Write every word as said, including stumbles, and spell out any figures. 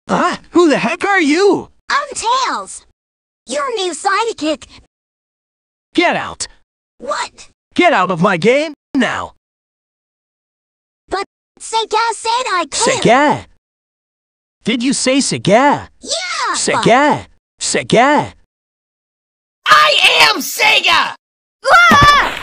Huh? Who the heck are you? I'm Tails. Your new sidekick. Get out. What? Get out of my game now. But Sega said I could. Sega. Did you say Sega? Yeah. Sega. Sega. I am SEGA! Ah!